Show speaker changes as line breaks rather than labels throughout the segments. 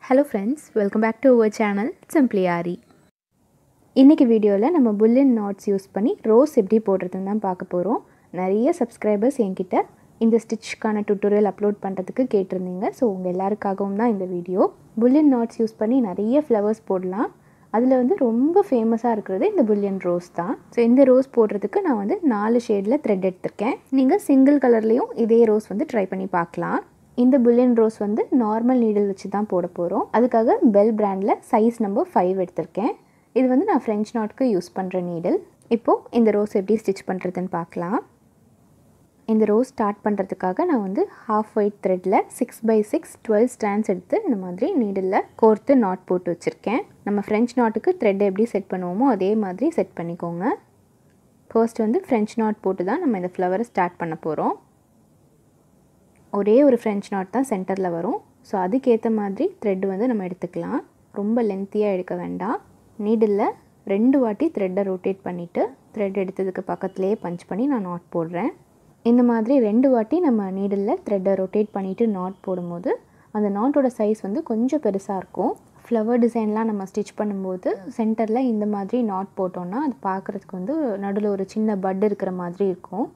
Hello friends, welcome back to our channel Simply Aari. இன்னைக்கு வீடியோல நம்ம bullion knots யூஸ் பண்ணி ரோஸ் எப்படி போடுறதுன்னு தான் பார்க்க போறோம். நிறைய சப்ஸ்கிரைபர்ஸ் என்கிட்ட இந்த ஸ்டிட்ச்க்கான டுட்டோரியல் அப்லோட் பண்றதுக்கு கேட்டிருந்தீங்க. சோ உங்க எல்லாருக்காகவும் தான் இந்த வீடியோ. bullion knots யூஸ் பண்ணி நிறைய ஃப்ளவர்ஸ் போடலாம். அதுல வந்து ரொம்ப ஃபேமஸா இருக்குது இந்த bullion rose தான். சோ இந்த ரோஸ் போடுறதுக்கு நான் வந்து 4 ஷேட்ல thread எடுத்துர்க்கேன். நீங்க சிங்கிள் கலர்லயும் இதே ரோஸ் வந்து ட்ரை பண்ணி பார்க்கலாம். இந்த bullion rose வந்து நார்மல் நீடில் வச்சு தான் போட போறோம். அதுக்காக பெல் பிராண்ட்ல சைஸ் நம்பர் 5 எடுத்துர்க்கேன். இது வந்து நான் French knotக்கு யூஸ் பண்ற நீடில். இப்போ இந்த ரோஸ் எப்படி ஸ்டிட்ச் பண்றதுன்னு பார்க்கலாம். இந்த ரோஸ் ஸ்டார்ட் பண்றதுக்காக நான் வந்து half white threadல 6x6 12 strands எடுத்து இந்த மாதிரி நீடில்ல கோர்த்து knot போட்டு வச்சிருக்கேன். நம்ம French knotக்கு thread எப்படி செட் பண்ணுவோமோ அதே மாதிரி செட் பண்ணிக்கோங்க. ஃபர்ஸ்ட் வந்து French knot போட்டு தான் நம்ம இந்த ஃப்ளவரை ஸ்டார்ட் பண்ண போறோம். ஒரே ஒரு French knot தான் சென்டர்ல வரும். சோ அதுக்கு ஏத்த மாதிரி thread வந்து நம்ம எடுத்துக்கலாம். ரொம்ப லென்த்தியா எடுக்க வேண்டாம். நீடில்ல ரெண்டு வாட்டி thread ரொட்டேட் பண்ணிட்டு thread எடுத்ததுக்கு பக்கத்துலயே பஞ்ச் பண்ணி நான் knot போடுறேன். இந்த மாதிரி ரெண்டு வாட்டி நம்ம நீடில்ல thread ரொட்டேட் பண்ணிட்டு knot போடும்போது அந்த knotோட சைஸ் வந்து கொஞ்சம் பெருசா இருக்கும். ஃப்ளவர் டிசைன்லாம் நம்ம ஸ்டிட்ச் பண்ணும்போது சென்டர்ல இந்த மாதிரி knot போட்டோம்னா அது பார்க்கிறதுக்கு வந்து நடுவுல ஒரு சின்ன பட் இருக்கிற மாதிரி இருக்கும்.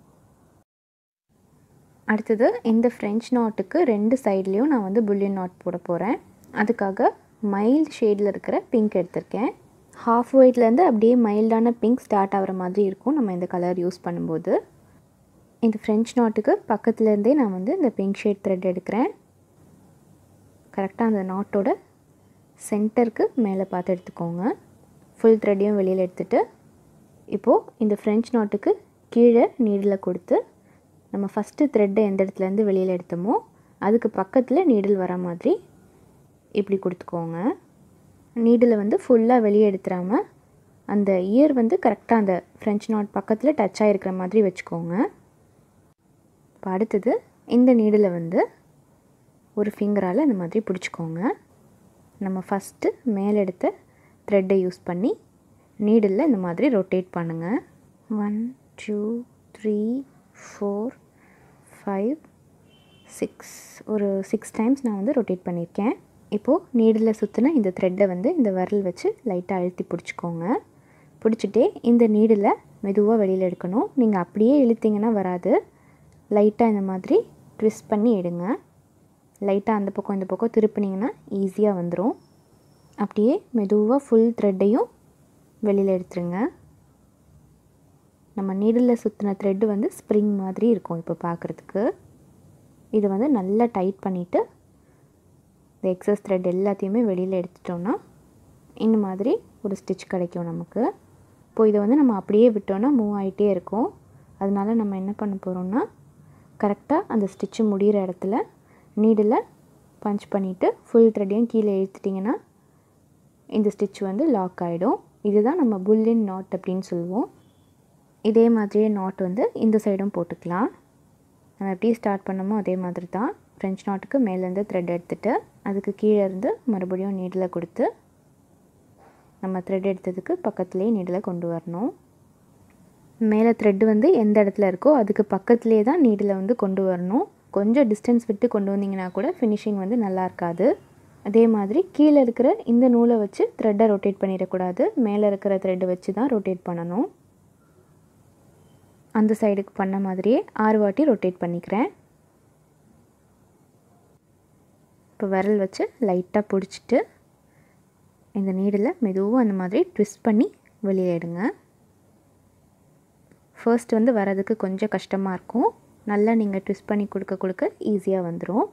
அடுத்து இந்த French knotக்கு ரெண்டு சைடுலயும் நான் வந்து bullion knot போட போறேன். அதுக்காக மைல்ட் ஷேட்ல இருக்கிற பிங்க் எடுத்துர்க்கேன். ஹாஃப் ஒயிட்ல இருந்து அப்படியே மைல்டான பிங்க் ஸ்டார்ட் ஆவற மாதிரி இருக்கும் நம்ம இந்த கலர் யூஸ் பண்ணும்போது. இந்த French knotக்கு பக்கத்துல இருந்தே நான் வந்து இந்த பிங்க் ஷேட் thread எடுக்கிறேன். கரெக்ட்டா அந்த knotோட சென்டருக்கு மேலே பார்த்து எடுத்துக்கோங்க. ஃபுல் threadயும் வெளியில எடுத்துட்டு இப்போ இந்த French knotக்கு கீழே நீடில கொடுத்து நம்ம ஃபர்ஸ்ட் thread எந்த இடத்துல இருந்து வெளியில எடுத்தோமோ அதுக்கு பக்கத்துல நீடில் வர மாதிரி இப்படி கொடுத்துக்கோங்க. நீடில வந்து ஃபுல்லா வெளிய எடுத்துறாம அந்த இயர் வந்து கரெக்ட்டா அந்த French knot பக்கத்துல டச் ஆயிருக்கிற மாதிரி வெச்சுக்கோங்க. இப்போ அடுத்து இந்த நீடில வந்து ஒரு ஃபிங்கரால இந்த மாதிரி பிடிச்சுக்கோங்க. நம்ம ஃபர்ஸ்ட் மேல எடுத்த thread யூஸ் பண்ணி நீடில்ல இந்த மாதிரி ரொட்டேட் பண்ணுங்க. 1 2 3 4 5 6 ஒரு 6 டைம்ஸ் நான் வந்து ரொட்டேட் பண்ணிருக்கேன். இப்போ நீடில்ல சுத்தின இந்த thread வந்து இந்த விரல் வச்சு லைட்டா அழுத்தி பிடிச்சுக்கோங்க. பிடிச்சிட்டே இந்த நீடில மெதுவா வெளியில எடுக்கணும். நீங்க அப்படியே இழுத்தீங்கன்னா வராது. லைட்டா இந்த மாதிரி ட்விஸ்ட் பண்ணி எடுங்க. லைட்டா அந்த பக்கம் இந்த பக்கம் திருப்பினீங்கன்னா ஈஸியா வந்துரும். அப்படியே மெதுவா ஃபுல் threadஐயும் வெளியில எடுத்துருங்க. நம்ம நீடில்ல சுத்தின thread வந்து ஸ்ப்ரிங் மாதிரி இருக்கும் இப்போ பார்க்கிறதுக்கு. இது வந்து நல்லா டைட் பண்ணிட்டு இந்த எக்ஸஸ் thread எல்லாத்தையுமே வெளியில எடுத்துட்டோம்னா இந்த மாதிரி ஒரு ஸ்டிட்ச் கிடைக்கும் நமக்கு. இப்போ இத வந்து நம்ம அப்படியே விட்டோம்னா மூவ் ஆயிட்டே இருக்கும். அதனால நம்ம என்ன பண்ண போறோம்னா கரெக்ட்டா அந்த ஸ்டிட்ச் முடியற இடத்துல நீடில பஞ்ச் பண்ணிட்டு ஃபுல் threadஐயும் கீழே இழுத்துட்டீங்கன்னா இந்த ஸ்டிட்ச் வந்து லாக் ஆயிடும். இதுதான் நம்ம bullion knot அப்படினு சொல்லுவோம். இதே மாதிரியே knot வந்து இந்த சைடும் போட்டுக்கலாம். நம்ம எப்படி ஸ்டார்ட் பண்ணோமோ அதே மாதிரி தான் French knotக்கு மேல இருந்து thread எடுத்துட்டு அதுக்கு கீழ இருந்து மறுபடியும் நீடில கொடுத்து நம்ம thread எடுத்ததுக்கு பக்கத்துலயே நீடில கொண்டு வரணும். மேல thread வந்து எந்த இடத்துல இருக்கோ அதுக்கு பக்கத்துலயே தான் நீடில வந்து கொண்டு வரணும். கொஞ்சம் டிஸ்டன்ஸ் விட்டு கொண்டு வந்தீங்கன்னா கூட ஃபினிஷிங் வந்து நல்லா இருக்காது. அதே மாதிரி கீழ இருக்கிற இந்த நூலை வச்சு thread ரொட்டேட் பண்ணிர கூடாது. மேல இருக்கிற thread வச்சு தான் ரொட்டேட் பண்ணனும். அந்த சைடுக்கு பண்ண மாதிரியே 6 வாட்டி ரொட்டேட் பண்ணிக்கிறேன். இப்போ விரல் வச்சு லைட்டா பிடிச்சிட்டு இந்த நீடில மெதுவா அந்த மாதிரி ட்விஸ்ட் பண்ணி வெளிய எடுங்க. ஃபர்ஸ்ட் வந்து வரதுக்கு கொஞ்சம் கஷ்டமா இருக்கும். நல்லா நீங்க ட்விஸ்ட் பண்ணி கொடுக்க ஈஸியா வந்துரும்.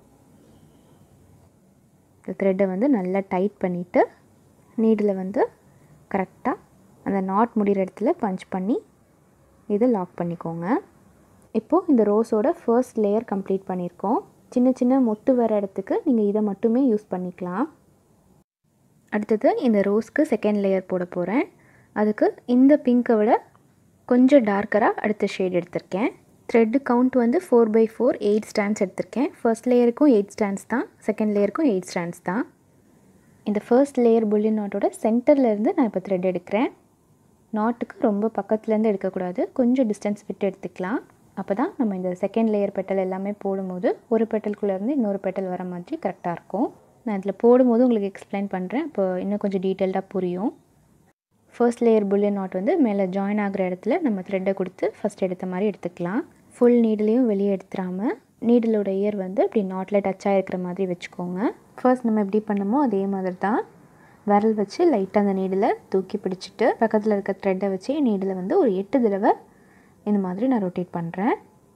இந்த thread வந்து நல்லா டைட் பண்ணிட்டு நீடில வந்து கரெக்ட்டா அந்த knot முடியற இடத்துல பஞ்ச் பண்ணி இத லாக் பண்ணிக்கோங்க. இப்போ இந்த ரோஸோட ஃபர்ஸ்ட் லேயர் கம்ப்ளீட் பண்ணிருக்கோம். சின்ன சின்ன மொட்டு வர இடத்துக்கு நீங்க இத மட்டுமே யூஸ் பண்ணிக்கலாம். அடுத்து இந்த ரோஸ்க்கு செகண்ட் லேயர் போட போறேன். அதுக்கு இந்த பிங்கை விட கொஞ்சம் டார்க்கரா அடுத்த ஷேட் எடுத்துர்க்கேன். thread count வந்து 4x4 8 strands எடுத்துர்க்கேன். ஃபர்ஸ்ட் லேயருக்கும் 8 strands தான். செகண்ட் லேயருக்கும் 8 strands தான். இந்த ஃபர்ஸ்ட் லேயர் bullion knotோட சென்டர்ல இருந்து நான் இப்ப thread எடுக்கிறேன். knotக்கு ரொம்ப பக்கத்துல இருந்து எடுக்க கூடாது. கொஞ்சம் டிஸ்டன்ஸ் விட்டு எடுத்துக்கலாம். அப்பதான் நம்ம இந்த செகண்ட் லேயர் பெட்டல் எல்லாமே போடும்போது ஒரு பெட்டல்குள்ள இருந்து இன்னொரு பெட்டல் வர மாதிரி கரெக்ட்டா இருக்கும். நான் இதில் போடும்போது உங்களுக்கு எக்ஸ்பிளைன் பண்ணுறேன். அப்போ இன்னும் கொஞ்சம் டீட்டெயில்டாக புரியும். ஃபர்ஸ்ட் லேயர் புல்லியன் நாட் வந்து மேலே ஜாயின் ஆகிற இடத்துல நம்ம த்ரெட்டை கொடுத்து ஃபஸ்ட் எடுத்த மாதிரி எடுத்துக்கலாம். ஃபுல் நீடிலையும் வெளியே எடுத்துடாமல் நீடிலோட இயர் வந்து இப்படி நாட்டில் டச் ஆகிருக்கிற மாதிரி வச்சுக்கோங்க. ஃபர்ஸ்ட் நம்ம எப்படி பண்ணமோ அதே மாதிரி தான் விரல் வச்சு லைட்டாக அந்த நீடில் தூக்கி பிடிச்சிட்டு பக்கத்தில் இருக்க த்ரெட்டை வச்சு நீடில் வந்து ஒரு 8 தடவை இந்த மாதிரி நான் ரொட்டேட் பண்ணுறேன்.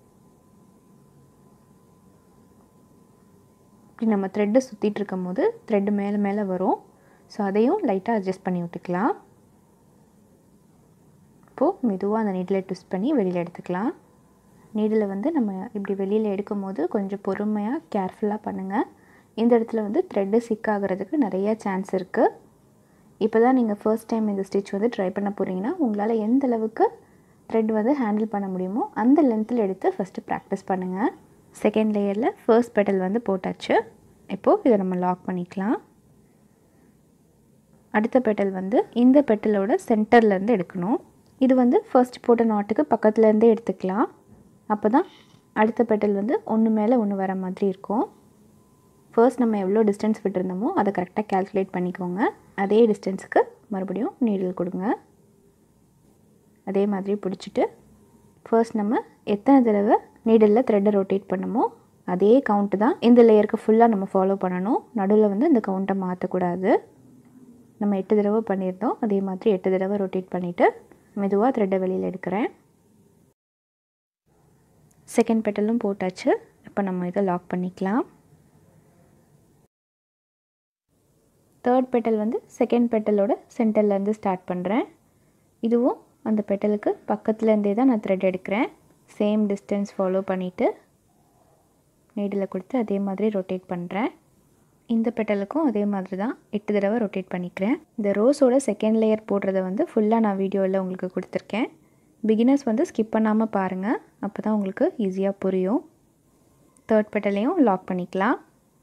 இப்படி நம்ம த்ரெட்டை சுற்றிட்டு இருக்கும் போது த்ரெட்டு மேலே மேலே வரும். ஸோ அதையும் லைட்டாக அட்ஜஸ்ட் பண்ணி விட்டுக்கலாம். இப்போது மெதுவாக அந்த நீடில் ட்விஸ்ட் பண்ணி வெளியில் எடுத்துக்கலாம். நீடில் வந்து நம்ம இப்படி வெளியில் எடுக்கும் போது கொஞ்சம் பொறுமையாக கேர்ஃபுல்லாக பண்ணுங்கள். இந்த இடத்துல வந்து த்ரெட்டு சிக் ஆகிறதுக்கு நிறைய சான்ஸ் இருக்குது. இப்போ தான் நீங்கள் ஃபர்ஸ்ட் டைம் இந்த ஸ்டிச் வந்து ட்ரை பண்ண போகிறீங்கன்னா உங்களால் எந்த அளவுக்கு த்ரெட் வந்து ஹேண்டில் பண்ண முடியுமோ அந்த லென்த்தில் எடுத்து ஃபஸ்ட்டு ப்ராக்டிஸ் பண்ணுங்கள். செகண்ட் லேயரில் ஃபர்ஸ்ட் பெட்டல் வந்து போட்டாச்சு. இப்போது இதை நம்ம லாக் பண்ணிக்கலாம். அடுத்த பெட்டல் வந்து இந்த பெட்டலோட சென்டர்லேருந்து எடுக்கணும். இது வந்து ஃபர்ஸ்ட் போட்ட நாட்டுக்கு பக்கத்துலேருந்தே எடுத்துக்கலாம். அப்போ தான் அடுத்த பெட்டல் வந்து ஒன்று மேலே ஒன்று வர மாதிரி இருக்கும். ஃபர்ஸ்ட் நம்ம எவ்வளோ டிஸ்டன்ஸ் விட்டுருந்தோமோ அதை கரெக்டாக கால்குலேட் பண்ணிக்கோங்க. அதே டிஸ்டன்ஸுக்கு மறுபடியும் நீடில் கொடுங்க. அதே மாதிரி பிடிச்சிட்டு ஃபர்ஸ்ட் நம்ம எத்தனை தடவை நீடிலில் த்ரெட்டை ரொட்டேட் பண்ணமோ அதே கவுண்ட்டு தான் இந்த லேயருக்கு ஃபுல்லாக நம்ம ஃபாலோ பண்ணணும். நடுவில் வந்து இந்த கவுண்ட்டை மாற்றக்கூடாது. நம்ம 8 தடவை பண்ணியிருந்தோம். அதே மாதிரி 8 தடவை ரொட்டேட் பண்ணிவிட்டு மெதுவாக த்ரெட்டை வெளியில் எடுக்கிறேன். செகண்ட் பெட்டலும் போட்டாச்சு. இப்போ நம்ம இதை லாக் பண்ணிக்கலாம். தேர்ட் பெட்டல் வந்து செகண்ட் பெட்டலோட சென்டர்லேருந்து ஸ்டார்ட் பண்ணுறேன். இதுவும் அந்த பெட்டலுக்கு பக்கத்துலேருந்தே தான் நான் த்ரெட் எடுக்கிறேன். சேம் டிஸ்டன்ஸ் ஃபாலோ பண்ணிவிட்டு நீடில் கொடுத்து அதே மாதிரி ரொட்டேட் பண்ணுறேன். இந்த பெட்டலுக்கும் அதே மாதிரி தான் 8 தடவை ரொட்டேட் பண்ணிக்கிறேன். இந்த ரோஸோட செகண்ட் லேயர் போடுறத வந்து ஃபுல்லாக நான் வீடியோவில் உங்களுக்கு கொடுத்துருக்கேன். பிகினர்ஸ் வந்து ஸ்கிப் பண்ணாமல் பாருங்கள். அப்போ தான் உங்களுக்கு ஈஸியாக புரியும். தேர்ட் பெட்டலையும் லாக் பண்ணிக்கலாம்.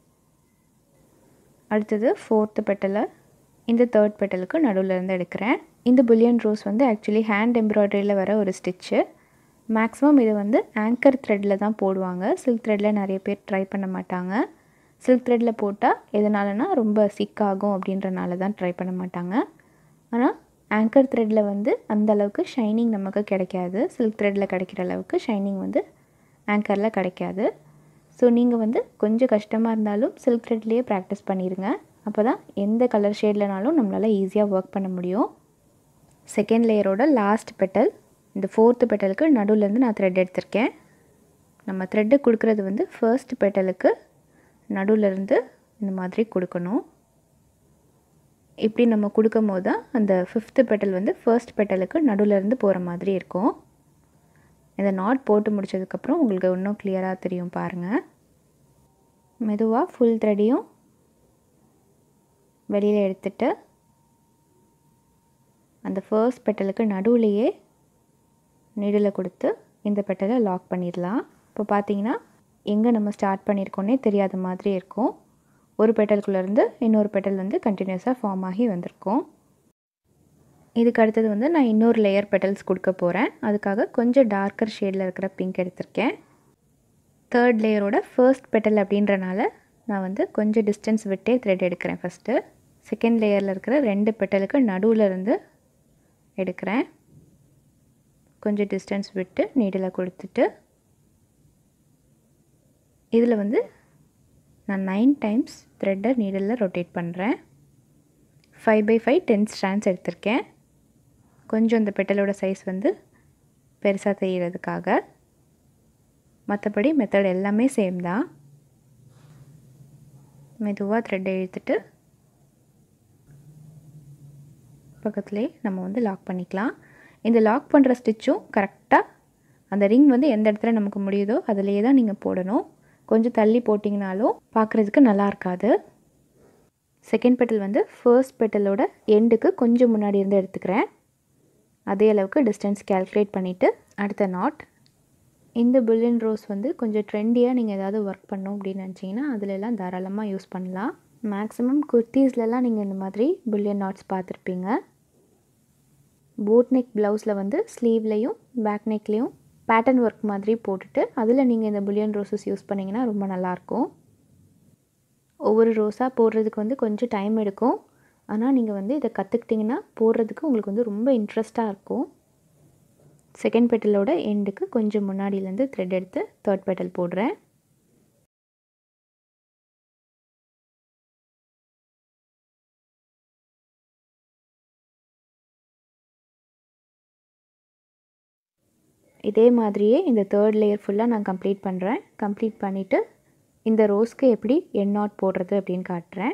அடுத்தது ஃபோர்த்து பெட்டலை இந்த தேர்ட் பெட்டலுக்கு நடுவில் இருந்து எடுக்கிறேன். இந்த புல்லியன் ரோஸ் வந்து ஆக்சுவலி ஹேண்ட் எம்ப்ராய்டரியில் வர ஒரு ஸ்டிச்சு. மேக்ஸிமம் இது வந்து ஆங்கர் த்ரெட்டில் தான் போடுவாங்க. சில்க் த்ரெட்டில் நிறைய பேர் ட்ரை பண்ண மாட்டாங்க. சில்க் த்ரெட்டில் போட்டால் எதனாலனா ரொம்ப சிக் ஆகும் அப்படின்றனால தான் ட்ரை பண்ண மாட்டாங்க. ஆனால் ஆங்கர் த்ரெட்டில் வந்து அந்த அளவுக்கு ஷைனிங் நமக்கு கிடைக்காது. சில்க் த்ரெட்டில் கிடைக்கிற அளவுக்கு ஷைனிங் வந்து ஆங்கரில் கிடைக்காது. ஸோ நீங்கள் வந்து கொஞ்சம் கஷ்டமாக இருந்தாலும் சில்க் த்ரெட்லேயே ப்ராக்டிஸ் பண்ணிடுங்க. அப்போ தான் எந்த கலர் ஷேட்லனாலும் நம்மளால் ஈஸியாக ஒர்க் பண்ண முடியும். செகண்ட் லேயரோட லாஸ்ட் பெட்டல் இந்த ஃபோர்த்து பெட்டலுக்கு நடுவுலேருந்து நான் த்ரெட் எடுத்திருக்கேன். நம்ம த்ரெட்டு கொடுக்குறது வந்து ஃபர்ஸ்ட் பெட்டலுக்கு நடுவுலேருந்து இந்த மாதிரி கொடுக்கணும். இப்படி நம்ம கொடுக்கும் போது தான் அந்த ஃபிஃப்த்து பெட்டல் வந்து ஃபர்ஸ்ட் பெட்டலுக்கு நடுவுலேருந்து போகிற மாதிரி இருக்கும். இந்த நாட் போட்டு முடித்ததுக்கப்புறம் உங்களுக்கு இன்னும் கிளியராக தெரியும் பாருங்கள். மெதுவாக ஃபுல் த்ரெட்டையும் வெளியில் எடுத்துட்டு அந்த ஃபர்ஸ்ட் பெட்டலுக்கு நடுவுலையே நீடில் கொடுத்து இந்த பெட்டலை லாக் பண்ணிடலாம். இப்போ பார்த்தீங்கன்னா எங்கே நம்ம ஸ்டார்ட் பண்ணியிருக்கோன்னே தெரியாத மாதிரி இருக்கும். ஒரு பெட்டலுக்குள்ளேருந்து இன்னொரு பெட்டல் வந்து கண்டினியூஸாக ஃபார்ம் ஆகி வந்திருக்கும். இதுக்கு அடுத்தது வந்து நான் இன்னொரு லேயர் பெட்டல்ஸ் கொடுக்க போகிறேன். அதுக்காக கொஞ்சம் டார்க்கர் ஷேடில் இருக்கிற பிங்க் எடுத்திருக்கேன். தேர்ட் லேயரோட ஃபர்ஸ்ட் பெட்டல் அப்படின்றனால நான் வந்து கொஞ்சம் டிஸ்டன்ஸ் விட்டே த்ரெட் எடுக்கிறேன். ஃபஸ்ட்டு செகண்ட் லேயரில் இருக்கிற 2 பெட்டலுக்கு நடுவில் இருந்து எடுக்கிறேன். கொஞ்சம் டிஸ்டன்ஸ் விட்டு நீடில் கொடுத்துட்டு இதில் வந்து நான் 9 டைம்ஸ் த்ரெட்டை நீடில் ரொட்டேட் பண்ணுறேன். 5/5 10 ஸ்ட்ராண்ட்ஸ் எடுத்திருக்கேன். கொஞ்சம் இந்த பெட்டலோட சைஸ் வந்து பெருசாக தெரிகிறதுக்காக. மற்றபடி மெத்தட் எல்லாமே சேம் தான். மெதுவாக த்ரெட்டை இழுத்துட்டு பக்கத்துலேயே நம்ம வந்து லாக் பண்ணிக்கலாம். இந்த லாக் பண்ணுற ஸ்டிச்சும் கரெக்டாக அந்த ரிங் வந்து எந்த இடத்துல நமக்கு முடியுதோ அதிலேயே தான் நீங்கள் போடணும். கொஞ்சம் தள்ளி போட்டிங்கனாலும் பார்க்குறதுக்கு நல்லா இருக்காது. செகண்ட் பெட்டல் வந்து ஃபர்ஸ்ட் பெட்டலோட எண்டுக்கு கொஞ்சம் முன்னாடி இருந்து எடுத்துக்கிறேன். அதே அளவுக்கு டிஸ்டன்ஸ் கால்குலேட் பண்ணிவிட்டு அடுத்த நாட். இந்த புல்லியன் ரோஸ் வந்து கொஞ்சம் ட்ரெண்டியாக நீங்கள் ஏதாவது ஒர்க் பண்ணணும் அப்படின்னு நினச்சிங்கன்னா அதிலெல்லாம் தாராளமாக யூஸ் பண்ணலாம். மேக்ஸிமம் குர்த்தீஸ்லலாம் நீங்கள் இந்த மாதிரி புல்லியன் நாட்ஸ் பார்த்துருப்பீங்க. போட் நெக் ப்ளவுஸில் வந்து ஸ்லீவ்லேயும் பேக் நெக்லேயும் பேட்டர்ன் ஒர்க் மாதிரி போட்டுட்டு அதில் நீங்கள் இந்த புல்லியன் ரோஸஸ் யூஸ் பண்ணிங்கன்னா ரொம்ப நல்லாயிருக்கும். ஒவ்வொரு ரோஸாக போடுறதுக்கு வந்து கொஞ்சம் டைம் எடுக்கும். ஆனால் நீங்கள் வந்து இதை கற்றுக்கிட்டிங்கன்னா போடுறதுக்கு உங்களுக்கு வந்து ரொம்ப இன்ட்ரெஸ்ட்டாக இருக்கும். செகண்ட் பெட்டலோட எண்டுக்கு கொஞ்சம் முன்னாடியிலேருந்து த்ரெட் எடுத்து தேர்ட் பெட்டல் போடுறேன். இதே மாதிரியே இந்த தேர்ட் லேயர் ஃபுல்லாக நான் கம்ப்ளீட் பண்ணுறேன். கம்ப்ளீட் பண்ணிவிட்டு இந்த ரோஸ்க்கு எப்படி எண்ட் நாட் போடுறது அப்படின்னு காட்டுறேன்.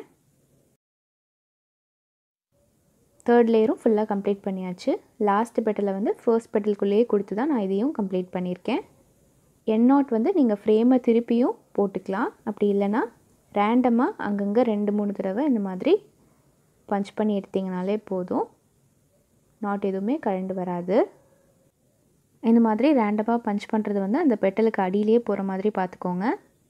தேர்ட் லேயரும் ஃபுல்லாக கம்ப்ளீட் பண்ணியாச்சு. லாஸ்ட் பெட்டலை வந்து ஃபர்ஸ்ட் பெட்டலுக்குள்ளேயே கொடுத்து தான் நான் இதையும் கம்ப்ளீட் பண்ணியிருக்கேன். எண்ட் நாட் வந்து நீங்கள் ஃப்ரேமை திருப்பியும் போட்டுக்கலாம். அப்படி இல்லைன்னா ரேண்டமாக அங்கங்கே 2-3 தடவை இந்த மாதிரி பஞ்ச் பண்ணி எடுத்திங்கனாலே போதும். நாட் எதுவுமே கழண்டு வராது. இந்த மாதிரி ரேண்டமாக பஞ்ச் பண்ணுறது வந்து அந்த பெட்டலுக்கு அடியிலே போகிற மாதிரி பார்த்துக்கோங்க.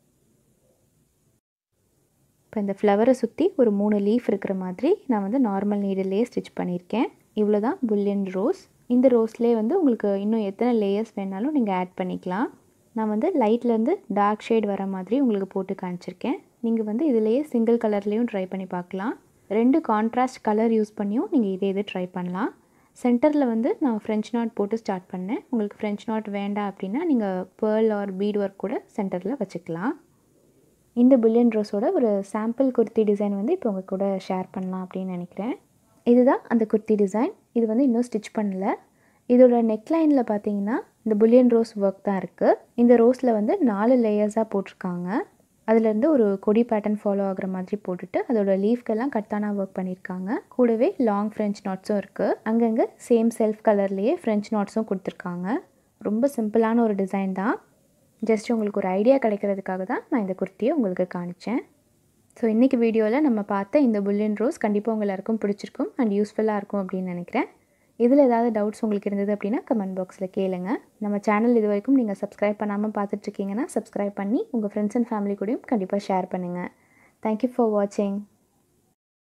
இப்போ இந்த ஃப்ளவரை சுற்றி ஒரு 3 லீஃப் இருக்கிற மாதிரி நான் வந்து நார்மல் நீடிலே ஸ்டிச் பண்ணியிருக்கேன். இவ்வளோ தான் புல்லியன் ரோஸ். இந்த ரோஸ்லேயே வந்து உங்களுக்கு இன்னும் எத்தனை லேயர்ஸ் வேணாலும் நீங்கள் ஆட் பண்ணிக்கலாம். நான் வந்து லைட்லேருந்து டார்க் ஷேட் வர மாதிரி உங்களுக்கு போட்டு காமிச்சிருக்கேன். நீங்கள் வந்து இதிலேயே சிங்கிள் கலர்லேயும் ட்ரை பண்ணி பார்க்கலாம். 2 கான்ட்ராஸ்ட் கலர் யூஸ் பண்ணியும் நீங்கள் இது ட்ரை பண்ணலாம். சென்டரில் வந்து நான் ஃப்ரெஞ்ச் நாட் போட்டு ஸ்டார்ட் பண்ணேன். உங்களுக்கு ஃப்ரெஞ்ச் நாட் வேண்டாம் அப்படின்னா நீங்கள் பேர்ல் ஆர் பீட் ஒர்க் கூட சென்டரில் வச்சுக்கலாம். இந்த புல்லியன் ரோஸோட ஒரு சாம்பிள் குர்த்தி டிசைன் வந்து இப்போ உங்கள் கூட ஷேர் பண்ணலாம் அப்படின்னு நினைக்கிறேன். இதுதான் அந்த குர்த்தி டிசைன். இது வந்து இன்னும் ஸ்டிச் பண்ணல. இதோட நெக்லைனில் பார்த்தீங்கன்னா இந்த புல்லியன் ரோஸ் ஒர்க் தான் இருக்குது. இந்த ரோஸில் வந்து 4 லேயர்ஸாக போட்டிருக்காங்க. அதுலேருந்து ஒரு கொடி பேட்டர்ன் ஃபாலோ ஆகிற மாதிரி போட்டுட்டு அதோட லீஃப்கெல்லாம் கட்டானா ஒர்க் பண்ணியிருக்காங்க. கூடவே லாங் ஃப்ரெஞ்ச் நாட்ஸும் இருக்குது. அங்கங்கே சேம் செல்ஃப் கலர்லேயே ஃப்ரெஞ்ச் நாட்ஸும் கொடுத்துருக்காங்க. ரொம்ப சிம்பிளான ஒரு டிசைன் தான். ஜஸ்ட் உங்களுக்கு ஒரு ஐடியா கிடைக்கிறதுக்காக தான் நான் இந்த குர்த்தியை உங்களுக்கு காணித்தேன். ஸோ இன்றைக்கி வீடியோவில் நம்ம பார்த்த இந்த புல்லியன் ரோஸ் கண்டிப்பாக உங்கள் எல்லாருக்கும் பிடிச்சிருக்கும் அண்ட் யூஸ்ஃபுல்லாக இருக்கும் அப்படின்னு நினைக்கிறேன். இதில் ஏதாவது டவுட்ஸ் உங்களுக்கு இருந்தது அப்படின்னா கமெண்ட் பாக்ஸில் கேளுங்க. நம்ம சேனல் இது வரைக்கும் நீங்கள் சப்ஸ்கிரைப் பண்ணாமல் பார்த்துட்ருக்கீங்கன்னா சப்ஸ்கிரைப் பண்ணி உங்கள் ஃப்ரெண்ட்ஸ் அண்ட் ஃபேமிலி கூடயும் கண்டிப்பாக ஷேர் பண்ணுங்கள். தேங்க்யூ ஃபார் வாட்சிங்.